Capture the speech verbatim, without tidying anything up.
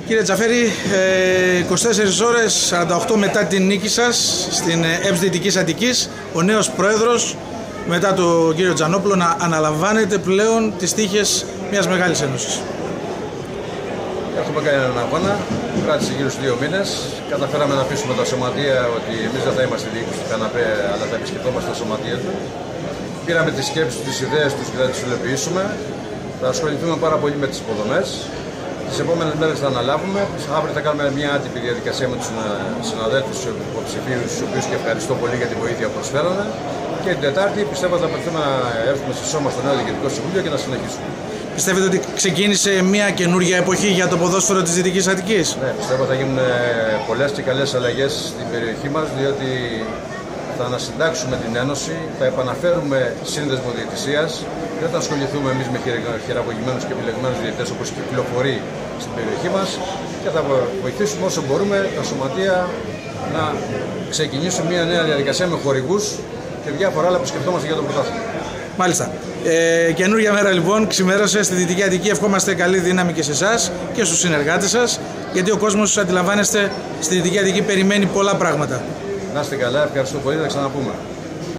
Κύριε Τζαφέρη, είκοσι τέσσερις ώρες σαράντα οκτώ μετά την νίκη σας στην ΕΠΣ Δυτικής Αττικής, ο νέος πρόεδρος, μετά τον κύριο Τζανόπουλο, να αναλαμβάνετε πλέον τις τύχες μιας μεγάλης ένωσης. Έχουμε κάνει έναν αγώνα, κράτησε γύρω στους δύο μήνες. Καταφέραμε να πείσουμε τα σωματεία ότι εμείς δεν θα είμαστε διοίκηση του καναπέ, αλλά θα επισκεπτόμαστε τα σωματεία του. Πήραμε τις σκέψεις τους, τις ιδέες τους και θα τις υλοποιήσουμε. Θα ασχοληθούμε πάρα πολύ με τις υποδομές. Τις επόμενες μέρες θα αναλάβουμε. Αύριο θα κάνουμε μια άτυπη διαδικασία με τους συναδέλφους τους υποψηφίους, τους οποίους και ευχαριστώ πολύ για τη βοήθεια που προσφέρανε. Και την Τετάρτη πιστεύω θα πρέπει να έρθουμε στη σώμα στο νέο Διοικητικό Συμβούλιο και να συνεχίσουμε. Πιστεύετε ότι ξεκίνησε μια καινούργια εποχή για το ποδόσφαιρο της Δυτικής Αττικής? Ναι, πιστεύω θα γίνουν πολλές και καλές αλλαγές στην περιοχή μας, διότι θα ανασυντάξουμε την Ένωση, θα επαναφέρουμε σύνδεσμο διαιτησίας, δεν θα ασχοληθούμε εμείς με χειραγωγημένους και επιλεγμένους διαιτητές όπως κυκλοφορεί στην περιοχή μας και θα βοηθήσουμε όσο μπορούμε τα σωματεία να ξεκινήσουν μια νέα διαδικασία με χορηγούς και διάφορα άλλα που σκεφτόμαστε για το πρωτάθλημα. Μάλιστα. Ε, καινούργια μέρα λοιπόν ξημέρωσε στη Δυτική Αττική. Ευχόμαστε καλή δύναμη και σε εσάς και στους συνεργάτες σας, γιατί ο κόσμος, αντιλαμβάνεστε, στη Δυτική Αττική περιμένει πολλά πράγματα. Να είστε καλά, ευχαριστώ πολύ, θα ξαναπούμε.